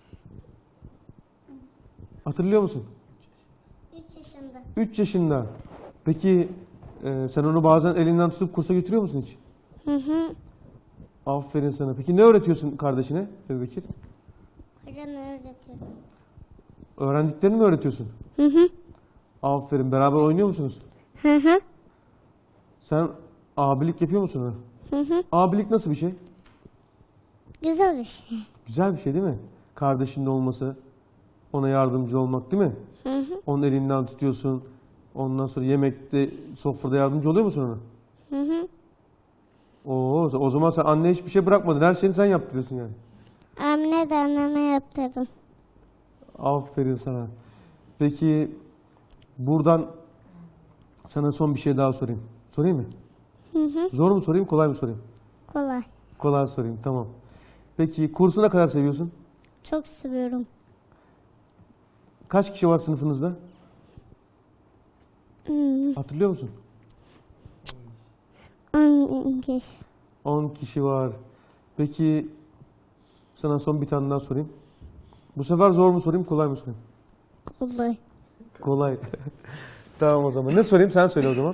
B: Hatırlıyor musun?
D: üç yaşında.
B: üç yaşında. Peki e, sen onu bazen elinden tutup kursa götürüyor musun hiç?
D: Hı hı.
B: Aferin sana. Peki ne öğretiyorsun kardeşine Ebu Bekir?
D: Hocam öğretiyorum.
B: Öğrendiklerini mi öğretiyorsun?
D: Hı hı.
B: Aferin. Beraber oynuyor musunuz?
D: Hı hı.
B: Sen abilik yapıyor musun ona?
D: Hı hı.
B: Abilik nasıl bir şey?
D: Güzel bir şey.
B: Güzel bir şey değil mi? Kardeşinin olması, ona yardımcı olmak değil mi?
D: Hı hı.
B: Onun elinden tutuyorsun. Ondan sonra yemekte, sofrada yardımcı oluyor musun ona?
D: Hı hı.
B: Oo, o zaman sen anneye hiçbir şey bırakmadın. Her şeyini sen yaptırıyorsun yani.
D: Amine de anneme yaptırdım.
B: Aferin sana. Peki buradan sana son bir şey daha sorayım. Sorayım mı?
D: Hı hı.
B: Zor mu sorayım, kolay mı sorayım?
D: Kolay.
B: Kolay sorayım, tamam. Peki kursu ne kadar seviyorsun?
D: Çok seviyorum.
B: Kaç kişi var sınıfınızda?
D: Hmm.
B: Hatırlıyor musun?
D: on kişi.
B: on kişi var. Peki sana son bir tane daha sorayım. Bu sefer zor mu sorayım, kolay mı sorayım?
D: Kolay.
B: Kolay. Tamam o zaman. Ne sorayım? Sen söyle o zaman.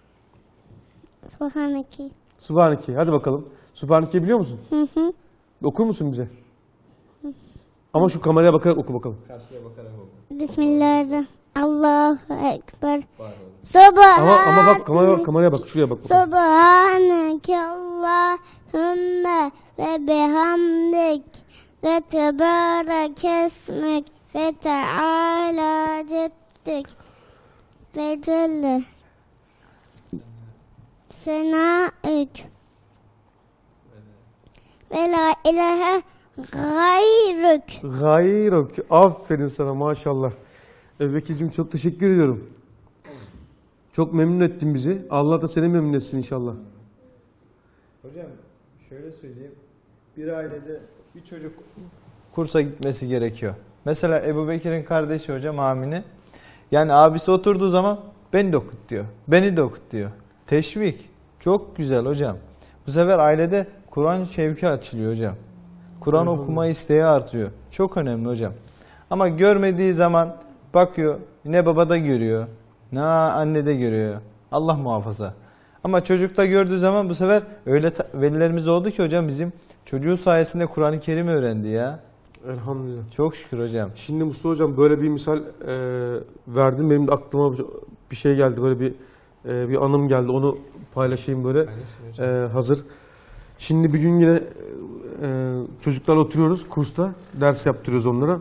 D: Subhaneke.
B: Subhaneke. Hadi bakalım. Subhaneke biliyor musun?
D: Hı hı.
B: Okur musun bize? Ama şu kameraya bakarak oku bakalım.
D: Bismillahirrahmanirrahim. Allahu Ekber. Subhan.
B: Ama ama bak kameraya, kameraya bak. Şuraya bak. Bakalım.
D: Subhaneke Allahümme ve bihamdik ve tebarek esmek ve teala ceddik ve celle senaik ve la ilahe gayrük.
B: Gayrok. Aferin sana maşallah. Ebu Bekir'cim çok teşekkür ediyorum. Çok memnun ettin bizi. Allah da seni memnun etsin inşallah.
C: Hocam şöyle söyleyeyim. Bir ailede bir çocuk kursa gitmesi gerekiyor. Mesela Ebu Bekir'in kardeşi hocam Amine. Yani abisi oturduğu zaman beni de okut diyor. Beni de okut diyor. Teşvik. Çok güzel hocam. Bu sefer ailede Kur'an şevki açılıyor hocam. Kur'an okuma isteği artıyor. Çok önemli hocam. Ama görmediği zaman bakıyor ne babada görüyor, ne annede görüyor. Allah muhafaza. Ama çocukta gördüğü zaman bu sefer öyle velilerimiz oldu ki hocam bizim çocuğu sayesinde Kur'an-ı Kerim öğrendi ya.
B: Elhamdülillah.
C: Çok şükür hocam.
B: Şimdi Mustafa Hocam böyle bir misal e, verdin. Benim de aklıma bir şey geldi. Böyle bir e, bir anım geldi. Onu paylaşayım böyle. E, hazır. Şimdi bir gün yine e, çocuklarla oturuyoruz kursta. Ders yaptırıyoruz onlara.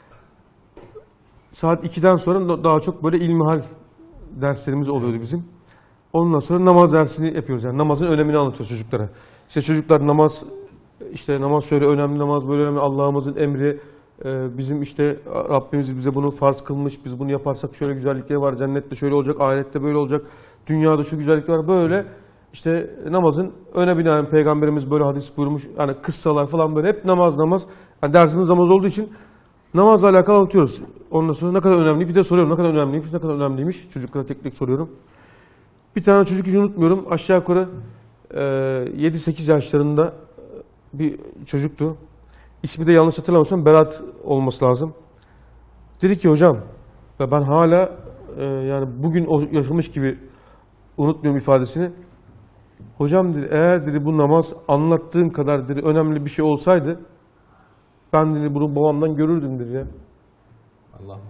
B: Saat ikiden sonra daha çok böyle ilmihal derslerimiz oluyordu bizim. Ondan sonra namaz dersini yapıyoruz. Yani namazın önemini anlatıyoruz çocuklara. İşte çocuklar namaz, işte namaz şöyle önemli, namaz böyle önemli, Allah'ımızın emri, e, bizim işte Rabbimiz bize bunu farz kılmış, biz bunu yaparsak şöyle güzellikleri var, cennette şöyle olacak, ahirette böyle olacak, dünyada şu güzellikler var, böyle işte namazın önemini, yani Peygamberimiz böyle hadis buyurmuş, yani kıssalar falan böyle hep namaz namaz, yani dersimiz namaz olduğu için namazla alakalı anlatıyoruz. Ondan sonra ne kadar önemli, bir de soruyorum ne kadar önemliymiş, ne kadar önemliymiş, çocuklara tek tek soruyorum. Bir tane çocuk hiç unutmuyorum, aşağı yukarı e, yedi sekiz yaşlarında bir çocuktu. İsmi de yanlış hatırlamıyorsam Berat olması lazım. Dedi ki hocam, ve ben hala e, yani bugün o yaşamış gibi unutmuyorum ifadesini. Hocam dedi, eğer dedi bu namaz anlattığın kadar dedi önemli bir şey olsaydı ben dedi bunu babamdan görürdüm dedi ya.
C: Allah muhafaza.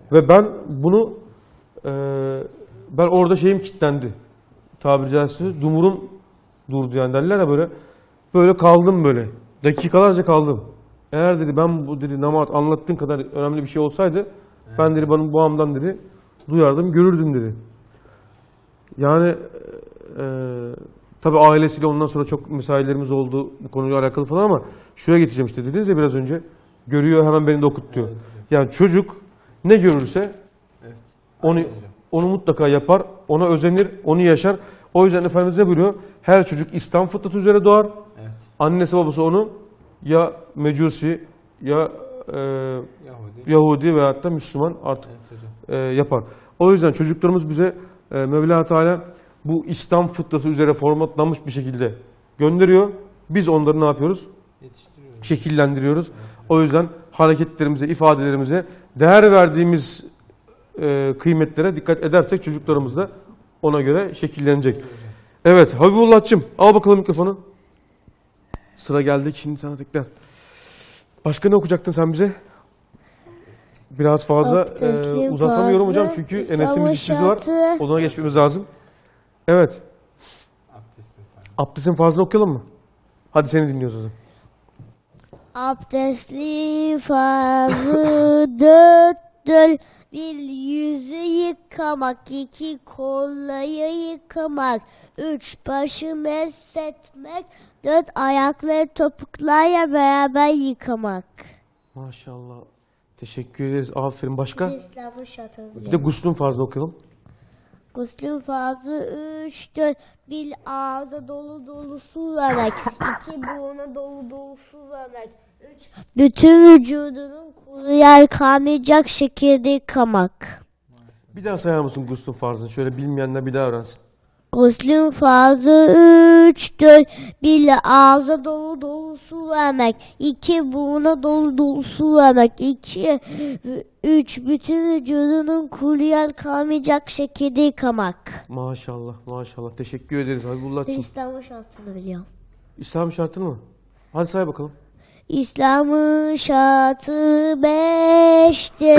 B: Ve ben bunu e, ben orada şeyim kilitlendi. Tabiri caizse dumurum durdu yani derler ya böyle. Böyle kaldım böyle. Dakikalarca kaldım. Eğer dedi ben bu dedi namaz anlattığın kadar önemli bir şey olsaydı evet. ben dedi benim babamdan dedi duyardım, görürdüm dedi. Yani e, tabii ailesiyle ondan sonra çok mesailerimiz oldu bu konuyla alakalı falan ama şuraya getireceğim işte dediniz ya biraz önce. Görüyor hemen beni de okutuyor. Evet, evet. Yani çocuk ne görürse evet. onu onu mutlaka yapar, ona özenir, onu yaşar. O yüzden Efendimiz ne buyuruyor? Her çocuk İslam fıtratı üzere doğar. Evet. Annesi babası onu ya Mecusi ya e, Yahudi. Yahudi veyahut da Müslüman artık evet, e, yapar. O yüzden çocuklarımız bize e, Mevla Teala bu İslam fıtratı üzere formatlanmış bir şekilde gönderiyor. Biz onları ne yapıyoruz? Şekillendiriyoruz. Evet. O yüzden hareketlerimize, ifadelerimize, değer verdiğimiz e, kıymetlere dikkat edersek çocuklarımız da ona göre şekillenecek. Evet Habibullah'cığım al bakalım mikrofonu. Sıra geldik şimdi sana tekrar. Başka ne okuyacaktın sen bize? Biraz fazla e, uzatamıyorum hocam çünkü Enes'in bir sürprizi var. Ona geçmemiz lazım. Evet. Abdestin fazla okuyalım mı? Hadi seni dinliyoruz o zaman.
D: Abdestli fazı dörttür. Bir yüzü yıkamak, iki kolları yıkamak, üç başı mesletmek, dört ayakları topuklarla beraber yıkamak.
B: Maşallah. Teşekkür ederiz. Aferin. Başka?
D: İslam'ın şartları.
B: Bir de guslün fazla okuyalım.
D: Guslün fazla üçtür. Bir ağza dolu dolu su vermek, iki buruna dolu dolu su vermek, üç bütün vücudunun kuru yer kalmayacak şekilde yıkamak.
B: Bir daha sayar mısın guslün farzını? Şöyle bilmeyenler bir daha öğrensin.
D: Guslün farzı üçtür. Bir ağza dolu dolu su vermek, iki buruna dolu dolu su vermek, iki, üç bütün vücudunun kuru yer kalmayacak şekilde yıkamak.
B: Maşallah, maşallah. Teşekkür ederiz Habibullah'cığım.
D: İslam'ın şartını biliyorum.
B: İslam şartını mı? Hadi say bakalım.
D: İslam'ın şartı beştir.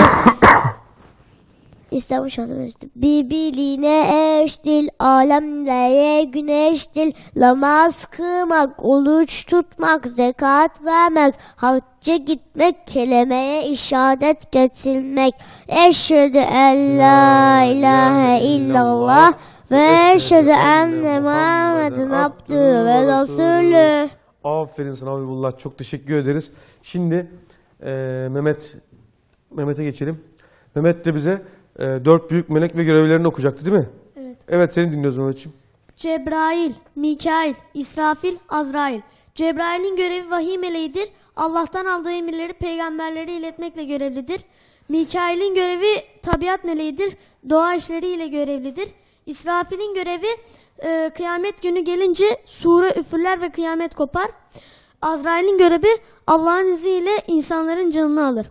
D: İslam'ın şartı beştir. Birbirine eştir, alemlere güneştir. Namaz kılmak, oruç tutmak, zekat vermek, hacca gitmek, kelimeye işaret getirmek. Eşhedü en la ilahe illallah ve eşhedü enne Muhammeden abdühü ve resulü.
B: Aferin sana Habibullah. Çok teşekkür ederiz. Şimdi e, Mehmet Mehmet'e geçelim. Mehmet de bize e, dört büyük melek ve görevlerini okuyacaktı değil mi?
A: Evet.
B: Evet seni dinliyoruz Mehmetciğim.
A: Cebrail, Mikail, İsrafil, Azrail. Cebrail'in görevi vahiy meleğidir. Allah'tan aldığı emirleri peygamberlere iletmekle görevlidir. Mikail'in görevi tabiat meleğidir. Doğa işleriyle görevlidir. İsrafil'in görevi e, kıyamet günü gelince sure üfürler ve kıyamet kopar. Azrail'in görevi Allah'ın izniyle insanların canını alır.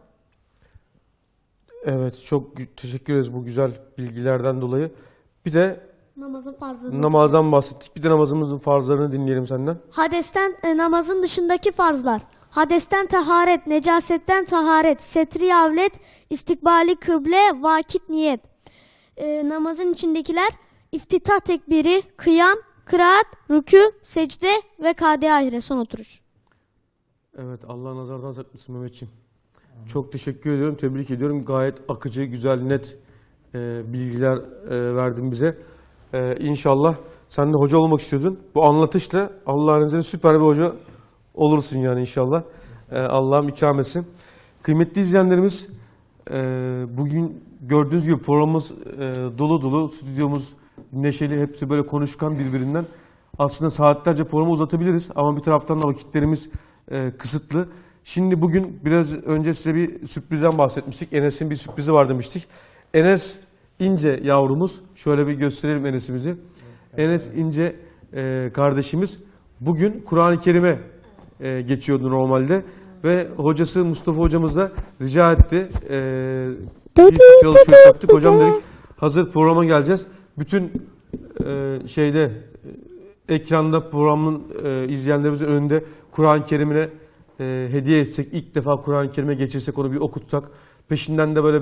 B: Evet çok teşekkür ederiz bu güzel bilgilerden dolayı. Bir de
A: namazın farzlarını
B: namazdan bahsettik. Bir de namazımızın farzlarını dinleyelim senden.
A: Hadesten e, namazın dışındaki farzlar. Hadesten taharet, necasetten taharet, setri avlet, istikbali kıble, vakit niyet. E, namazın içindekiler iftitah tekbiri, kıyam, kıraat, rükû, secde ve kâde ahire son oturuş.
B: Evet Allah nazardan saklasın Mehmetciğim. Çok teşekkür ediyorum, tebrik ediyorum. Gayet akıcı, güzel, net e, bilgiler e, verdin bize. E, İnşallah sen de hoca olmak istiyordun. Bu anlatışla Allah'ın izniyle süper bir hoca olursun yani inşallah. E, Allah'ım ikram etsin. Kıymetli izleyenlerimiz, e, bugün gördüğünüz gibi programımız e, dolu dolu, stüdyomuz neşeli, hepsi böyle konuşkan birbirinden. Aslında saatlerce programı uzatabiliriz ama bir taraftan da vakitlerimiz e, kısıtlı. Şimdi bugün biraz önce size bir sürprizden bahsetmiştik. Enes'in bir sürprizi var demiştik. Enes İnce yavrumuz. Şöyle bir gösterelim Enes'imizi. Evet, Enes İnce e, kardeşimiz bugün Kur'an-ı Kerim'e e, geçiyordu normalde. Ve hocası Mustafa hocamız da rica etti. E, bir çalışma yaptık. Hocam dedik hazır programa geleceğiz. Bütün e, şeyde e, ekranda programın e, izleyenlerimizin önünde Kur'an-ı Kerim'ine e, hediye etsek, ilk defa Kur'an-ı Kerim'e geçirsek, onu bir okutsak, peşinden de böyle bir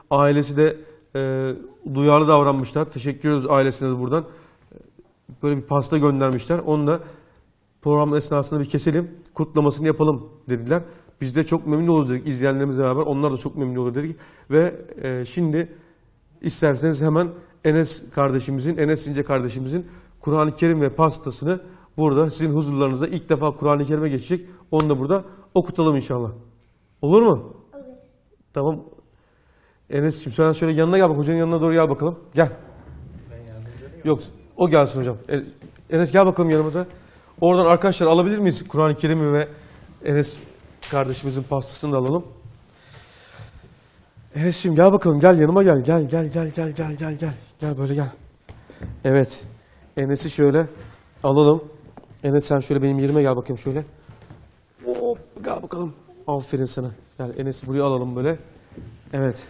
B: Ailesi de e, duyarlı davranmışlar. Teşekkür ediyoruz ailesine de buradan. Böyle bir pasta göndermişler. Onu da program esnasında bir keselim, kutlamasını yapalım dediler. Biz de çok memnun oluruz dedik izleyenlerimizle beraber. Onlar da çok memnun olur dedik. Ve e, şimdi isterseniz hemen Enes kardeşimizin, Enes İnce kardeşimizin Kur'an-ı Kerim ve pastasını burada sizin huzurlarınızda ilk defa Kur'an-ı Kerim'e geçecek. Onu da burada okutalım inşallah. Olur mu? Olur. Tamam. Enes'ciğim sen şöyle yanına gel bak. Hocanın yanına doğru gel bakalım. Gel. Yok o gelsin hocam. Enes gel bakalım yanımıza. Oradan arkadaşlar alabilir miyiz Kur'an-ı Kerim'i ve Enes kardeşimizin pastasını da alalım. Enes'ciğim gel bakalım gel yanıma gel. Gel gel gel gel gel gel gel. Gel böyle gel. Evet. Enes'i şöyle alalım. Enes sen şöyle benim yerime gel bakayım şöyle. Hop gel bakalım. Aferin sana. Gel Enes'i buraya alalım böyle. Evet.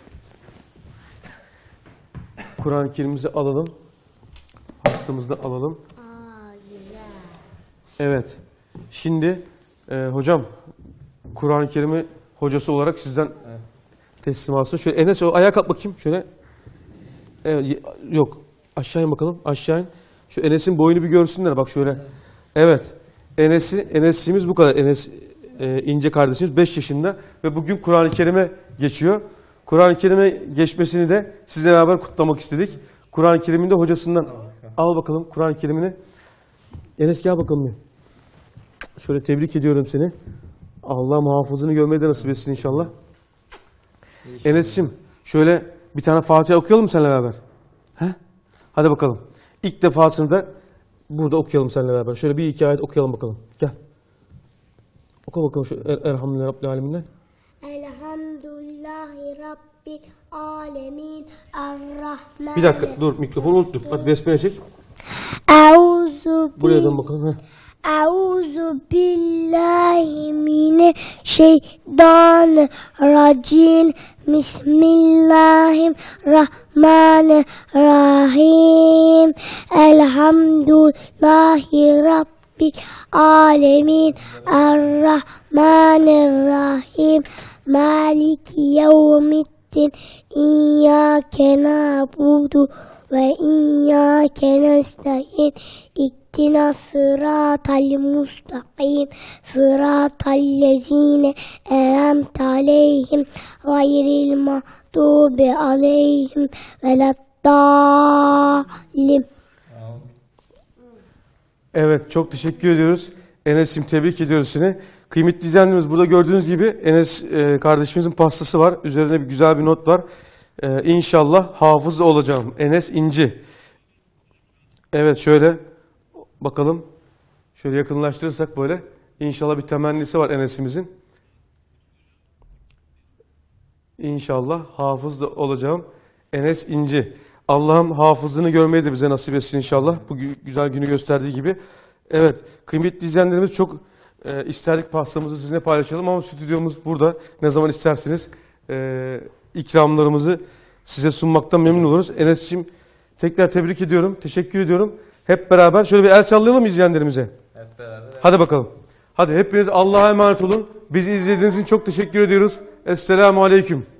B: Kur'an-ı Kerim'imizi alalım. Pastamızı da alalım.
D: Aa, güzel.
B: Evet. Şimdi e, hocam Kur'an-ı Kerim'i hocası olarak sizden evet. teslim alsın. Şöyle Enes o ayağa kalk bakayım şöyle. Evet, yok. Aşağı in bakalım. Aşağı in. Şu Enes'in boyunu bir görsünler bak şöyle. Evet. Enes'i Enes'imiz bu kadar. Enes e, İnce kardeşimiz beş yaşında ve bugün Kur'an-ı Kerim'e geçiyor. Kur'an-ı Kerim'e geçmesini de sizle beraber kutlamak istedik. Kur'an-ı Kerim'in de hocasından al bakalım Kur'an-ı Kerim'ini. Enes gel bakalım bir. Şöyle tebrik ediyorum seni. Allah muhafızını görmeyi de nasip etsin inşallah. Enes'ciğim şöyle bir tane Fatiha okuyalım mı seninle beraber? He? Hadi bakalım. İlk defasını da burada okuyalım seninle beraber. Şöyle bir iki ayet okuyalım bakalım. Gel. Oku bakalım şu Elhamdülillahi Rabbil Alemin'den.
D: Elhamdülillahi Rabbil Alemin Errahman.
B: Bir dakika dur mikrofonu unuttum. Hadi besmele çek.
D: Euzu
B: Buraya dön bakalım. Heh.
D: Euzu billahi mineşşeytanirracim. Bismillahirrahmanirrahim. Elhamdülillahi Rabbil Alemin Errahmanirrahim. Maliki yevmiddin. İyyâke na'budu ve iyyâke nestaîn. İhdina sıratal mustakim. Sıratal lezîne en'amte aleyhim gayril mağdubi aleyhim veleddâllin.
B: Evet çok teşekkür ediyoruz. Enes'im tebrik ediyoruz seni. Kıymetli izleyenlerimiz burada gördüğünüz gibi Enes e, kardeşimizin pastası var. Üzerine bir güzel bir not var. E, İnşallah hafız olacağım. Enes İnci. Evet şöyle bakalım. Şöyle yakınlaştırırsak böyle. İnşallah bir temennisi var Enes'imizin. İnşallah hafız da olacağım. Enes İnci. Allah'ım hafızlığını görmeyi de bize nasip etsin inşallah. Bu güzel günü gösterdiği gibi. Evet kıymetli izleyenlerimiz çok e, isterdik pastamızı sizinle paylaşalım ama stüdyomuz burada. Ne zaman isterseniz e, ikramlarımızı size sunmaktan memnun oluruz. Enes'ciğim tekrar tebrik ediyorum. Teşekkür ediyorum. Hep beraber şöyle bir el sallayalım izleyenlerimize. Hep beraber. Hadi bakalım. Hadi hepiniz Allah'a emanet olun. Bizi izlediğiniz için çok teşekkür ediyoruz. Esselamu Aleyküm.